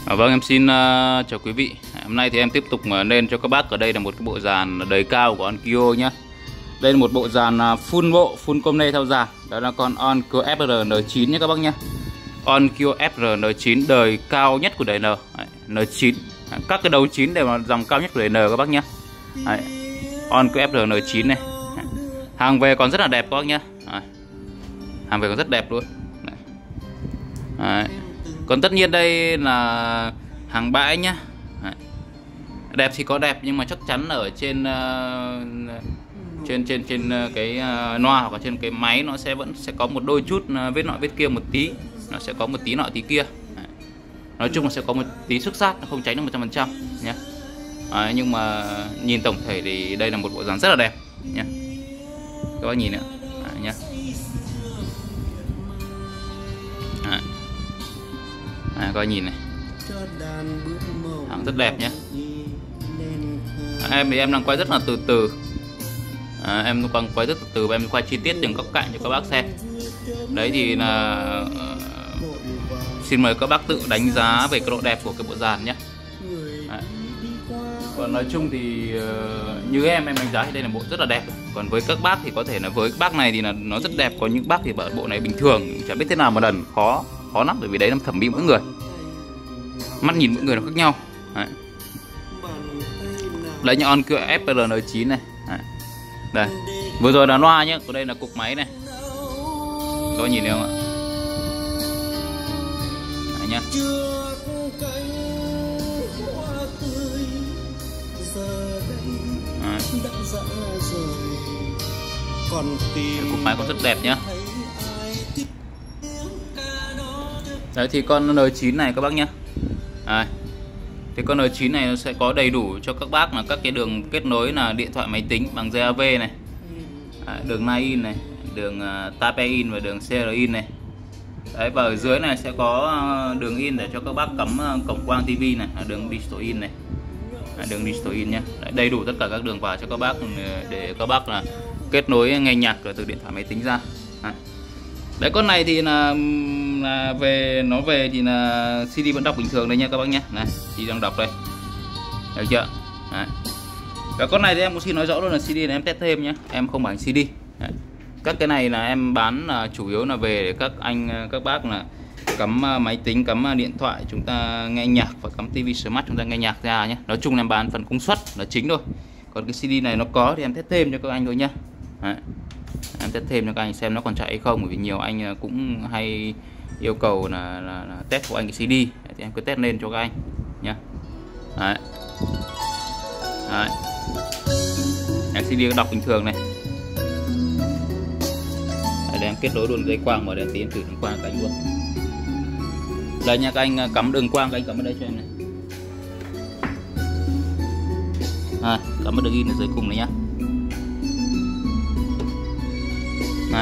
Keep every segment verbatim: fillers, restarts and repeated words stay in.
À, vâng, em xin uh, chào quý vị. Hôm nay thì em tiếp tục uh, lên cho các bác ở đây là một cái bộ dàn đời cao của Onkyo nhé. Đây là một bộ dàn uh, full bộ, full com lê theo dàn. Đó là con Onkyo ép rờ en chín nhé các bác nhé. Onkyo ép rờ en chín đời cao nhất của đời N. Đấy, en chín. Đấy, các cái đầu chín đều là dòng cao nhất của đời N các bác nhé. Đấy, Onkyo ép rờ en chín này. Đấy, hàng về còn rất là đẹp các bác nhé. Đấy, hàng về còn rất đẹp luôn. Đấy. Đấy. Còn tất nhiên đây là hàng bãi nhá. Đấy. Đẹp thì có đẹp nhưng mà chắc chắn ở trên uh, trên trên trên cái uh, loa hoặc là trên cái máy nó sẽ vẫn sẽ có một đôi chút uh, vết nọ vết kia một tí, nó sẽ có một tí nọ tí kia. Đấy. Nói chung là sẽ có một tí xước sát, nó không tránh được một trăm phần trăm nhé. Đấy, nhưng mà nhìn tổng thể thì đây là một bộ dàn rất là đẹp nhé. Các bác nhìn nữa nhé. À, coi nhìn này, hàng rất đẹp nhé. À, em thì em đang quay rất là từ từ, à, em đang quay rất từ từ và em quay chi tiết từng góc cạnh cho các bác xem. Đấy thì là uh, xin mời các bác tự đánh giá về cái độ đẹp của cái bộ dàn nhé. Đấy. Còn nói chung thì uh, như em em đánh giá thì đây là bộ rất là đẹp. Còn với các bác thì có thể là với các bác này thì là nó rất đẹp, có những bác thì bảo bộ này bình thường, chả biết thế nào mà lần khó khó lắm, bởi vì đấy là thẩm mỹ mỗi người, mắt nhìn mỗi người nó khác nhau. Đấy, đấy như Onkyo ép rờ en chín này. Đấy. Đây vừa rồi là loa nhé, còn đây là cục máy này, có nhìn thấy không ạ? Đấy nhá. Đấy. Cục máy còn rất đẹp nhá. Đấy thì con en chín này các bác nhé. Đấy. Thì con en chín này nó sẽ có đầy đủ cho các bác là các cái đường kết nối là điện thoại máy tính bằng giê a vê này. Đấy, đường line in này, đường uh, Type A in và đường xê rờ in này. Đấy, và ở dưới này sẽ có đường in để cho các bác cắm uh, cổng quang tivi này, đường digital in này. Đấy, đường digital in nhé. Đấy, đầy đủ tất cả các đường vào cho các bác để các bác là kết nối nghe nhạc từ điện thoại máy tính ra. Đấy. Đấy, con này thì là, là về nó về thì là xê đê vẫn đọc bình thường đây nha các bác nhé. Này, xê đê đang đọc đây, được chưa? Đấy. Và con này thì em cũng xin nói rõ luôn là xê đê này em test thêm nhé, em không bán xê đê. Đấy. Các cái này là em bán là chủ yếu là về để các anh các bác là cắm máy tính, cắm điện thoại chúng ta nghe nhạc, và cắm tivi smart chúng ta nghe nhạc ra nhé. Nói chung là em bán phần công suất là chính thôi. Còn cái xê đê này nó có thì em test thêm cho các anh thôi nhá. Đấy. Em test thêm cho các anh xem nó còn chạy hay không, bởi vì nhiều anh cũng hay yêu cầu là, là, là test của anh cái xê đê. Đấy, thì em cứ test lên cho các anh nhé. Đấy. Đấy. Đấy, xê đê đọc bình thường này. Đấy, để em kết nối luôn dây quang, mở đèn tí em thử đường quang các anh luôn. Đây nha, các anh cắm đường quang, các anh cắm ở đây cho em này. À, cắm ở đường in ở dưới cùng này nhá. Đấy.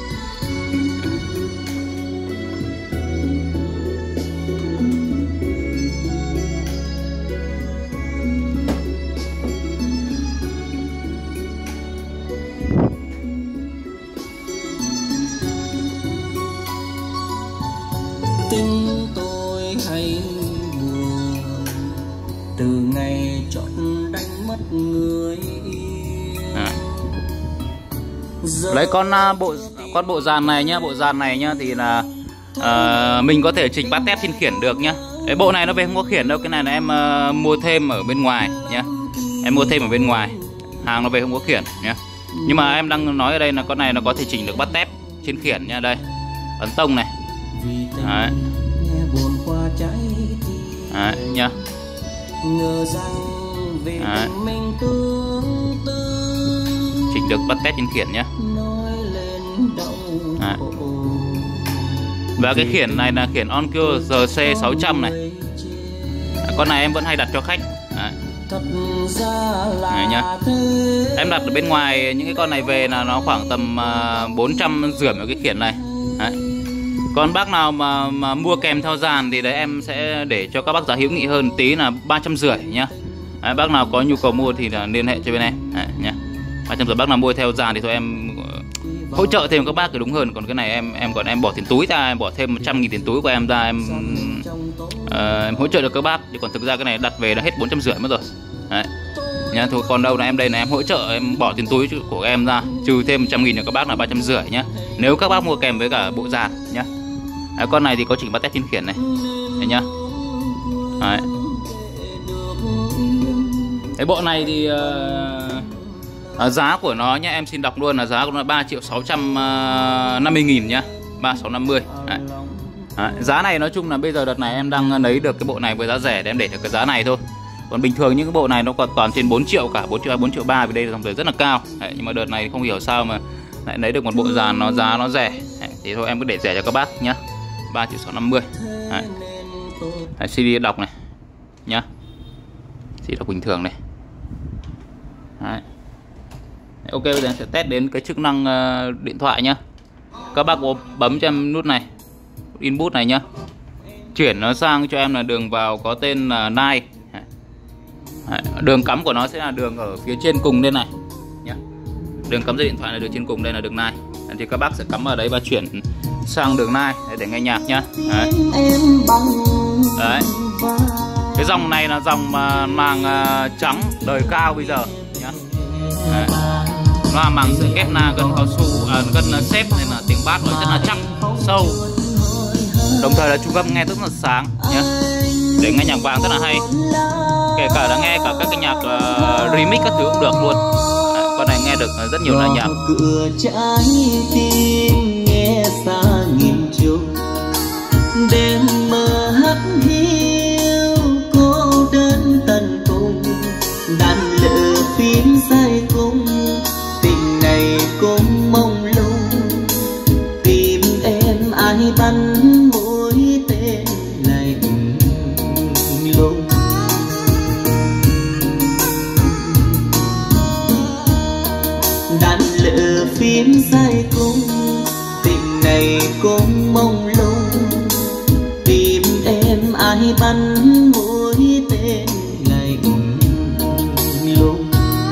Tình tôi hay buồn từ ngày chọn đánh mất người. À. Lấy con uh, bộ con bộ dàn này nhá, bộ dàn này nhá thì là uh, mình có thể chỉnh bát tép trên khiển được nhá. Cái bộ này nó về không có khiển đâu, cái này là em uh, mua thêm ở bên ngoài nhá. Em mua thêm ở bên ngoài, hàng nó về không có khiển nhá. Nhưng mà em đang nói ở đây là con này nó có thể chỉnh được bát tép trên khiển nha. Đây, ấn tông này. Đấy. Đấy nhá. Đấy. Chỉnh được bắt test trên khiển nhé. Đấy. Và cái khiển này là khiển Onkyo giê xê sáu trăm này. Đấy, con này em vẫn hay đặt cho khách. Đấy. Đấy nhá. Em đặt ở bên ngoài những cái con này về là nó khoảng tầm uh, bốn trăm rưỡi ở cái khiển này. Đấy. Còn bác nào mà, mà mua kèm theo dàn thì đấy em sẽ để cho các bác giá hữu nghị hơn tí là ba trăm rưỡi nhá. Đấy, bác nào có nhu cầu mua thì là liên hệ cho bên em. Đấy, nhá. ba trăm rưỡi bác nào mua theo dàn thì thôi em hỗ trợ thêm các bác thì đúng hơn. Còn cái này em em còn em bỏ tiền túi ra, em bỏ thêm một trăm nghìn tiền túi của em ra, em à, em hỗ trợ được các bác, chứ còn thực ra cái này đặt về đã hết bốn trăm rưỡi mất rồi. Đấy nhá. Thôi còn đâu là em đây là em hỗ trợ, em bỏ tiền túi của em ra trừ thêm một trăm nghìn cho các bác là ba trăm rưỡi nhá, nếu các bác mua kèm với cả bộ dàn nhá. Đấy, con này thì có chỉnh bát tép trên khiển này. Đấy nhá. Đấy. Cái bộ này thì uh, giá của nó nhá, em xin đọc luôn là giá của nó là ba triệu sáu trăm năm mươi nghìn nhá, ba sáu năm mươi. Đấy. Đấy. Giá này nói chung là bây giờ đợt này em đang lấy được cái bộ này với giá rẻ để em để được cái giá này thôi. Còn bình thường những cái bộ này nó còn toàn trên bốn triệu cả, bốn triệu hai, bốn triệu ba, vì đây là dòng đời rất là cao. Đấy, nhưng mà đợt này không hiểu sao mà lại lấy được một bộ dàn nó giá nó rẻ. Đấy, thì thôi em cứ để rẻ cho các bác nhá. ba triệu sáu trăm năm mươi. Đấy. Đấy, xê đê đọc này nhá. xê đê đọc bình thường này. Đấy. Ok, bây giờ em sẽ test đến cái chức năng uh, điện thoại nhá. Các bác có bấm cho em nút này, input này nhá, chuyển nó sang cho em là đường vào có tên là Nine. Đấy, đường cắm của nó sẽ là đường ở phía trên cùng đây này nhá. Đường cắm dây điện thoại là đường trên cùng, đây là đường Nine. Đấy, thì các bác sẽ cắm ở đấy và chuyển sang đường Nine để, để nghe nhạc nhá. Đấy. Đấy. Cái dòng này là dòng uh, màng uh, trắng đời cao bây giờ nhá. Đấy. Nó là màng sợi kép na gần cao su, à, gần xếp nên là tiếng bass nó rất là chắc, sâu. Đồng thời là trung âm nghe rất là sáng nhá. Để nghe nhạc vàng rất là hay. Kể cả là nghe cả các cái nhạc uh, remix các thứ cũng được luôn. Đấy, con này nghe được rất nhiều loại nhạc. Cửa trái tim nghe xa nghìn trùng, đêm mơ hắt hiu cô đơn tận cùng, đàn lửa phím say cung, tình này cũng mông lung, tìm em ai bắn mũi tên lạnh lùng. Đàn lửa phím say cung, tình này cũng mông lung, tìm em ai bắn mũi tên lạnh lùng.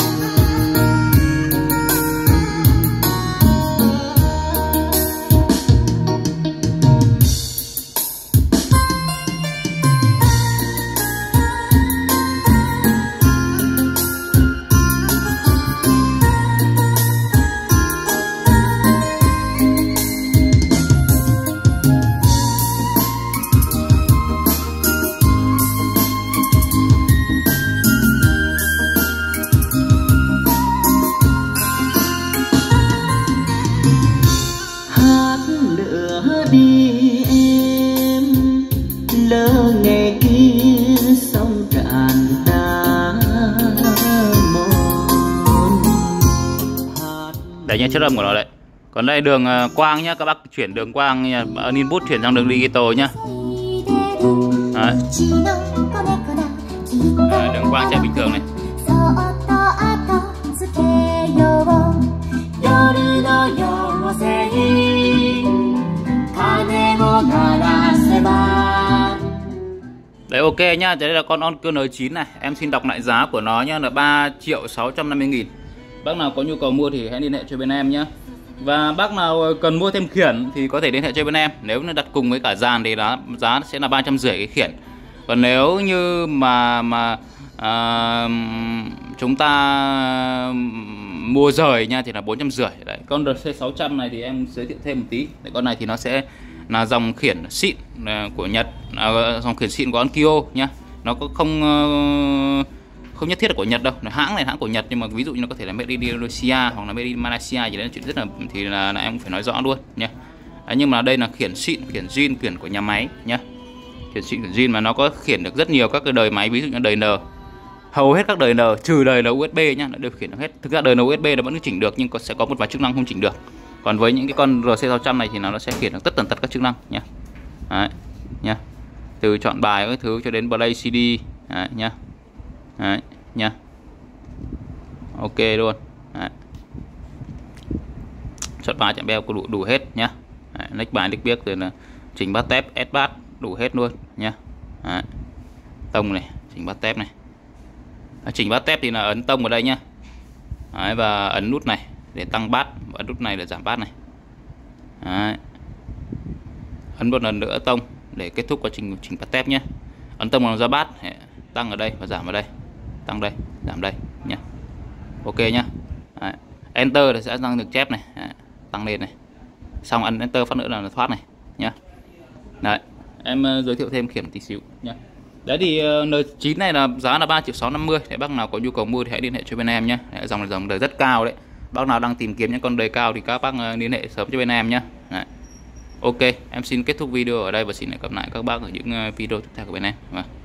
Đi em lỡ ngày kia sông tràn đá mòn. Đấy nha, chất âm của nó đấy. Còn đây đường uh, quang nhá, các bác chuyển đường quang nha, ấn input chuyển sang đường digital nhá. Đấy. Đấy, đường quang chạy bình thường này. Đấy, ok nhá, đây là con Onkyo en chín này. Em xin đọc lại giá của nó nhá, là ba triệu sáu trăm năm mươi nghìn. Bác nào có nhu cầu mua thì hãy liên hệ cho bên em nhá. Và bác nào cần mua thêm khiển thì có thể liên hệ cho bên em. Nếu như đặt cùng với cả dàn thì đó, giá sẽ là ba trăm rưỡi cái khiển. Còn nếu như mà mà à, chúng ta mua rời nha thì là bốn trăm rưỡi. Đấy, con rờ xê sáu trăm này thì em giới thiệu thêm một tí. Đấy, con này thì nó sẽ là dòng khiển xịn của Nhật, à, dòng khiển xịn của Onkyo nhá. Nó có không không nhất thiết là của Nhật đâu, hãng này hãng của Nhật, nhưng mà ví dụ như nó có thể là made in Indonesia hoặc là made in Malaysia gì đấy, chuyện rất là thì là, là em cũng phải nói rõ luôn nhá. Đấy, nhưng mà đây là khiển xịn, khiển zin, khiển của nhà máy nhá. Khiển xịn, khiển zin mà nó có khiển được rất nhiều các cái đời máy, ví dụ như đời N, hầu hết các đời N trừ đời là u ét bê nhá, nó đều khiển được hết. Thực ra đời u ét bê nó vẫn chỉnh được nhưng có, sẽ có một vài chức năng không chỉnh được. Còn với những cái con rờ xê sáu trăm này thì nó sẽ khiển được tất tần tật các chức năng nhá. Đấy, nhá. Từ chọn bài các thứ cho đến play xê đê. Đấy, nhá. Đấy, nhá. Ok luôn. Đấy. Chọn bài chọn beo có đủ đủ hết nhá. Đấy, next bài next biết rồi là chỉnh bát tép, S bass đủ hết luôn nhá. Đấy. Tông này, chỉnh bát tép này. Đấy, chỉnh bát tép thì là ấn tông vào đây nhá. Đấy, và ấn nút này để tăng bass, ấn nút này để giảm bass này. Đấy. Ấn một lần nữa tông. để kết thúc quá trình chỉnh bắt tép nhé. Ấn tông vào giá bát, tăng ở đây và giảm ở đây, tăng đây, giảm đây nhé. Ok nhá. Đấy. Enter thì sẽ tăng được chép này. Đấy. Tăng lên này. Xong ấn Enter phát nữa là thoát này nhá. Đấy, em uh, giới thiệu thêm khiển tí xíu nhá. Đấy thì uh, N chín này là giá là ba triệu sáu trăm năm mươi. Để bác nào có nhu cầu mua thì hãy liên hệ cho bên em nhé. Đấy, dòng này dòng đời rất cao đấy. Bác nào đang tìm kiếm những con đời cao thì các bác uh, liên hệ sớm cho bên em nhé. Đấy. Ok, em xin kết thúc video ở đây và xin hẹn gặp lại các bác ở những uh, video tiếp theo của bên em. Vâng.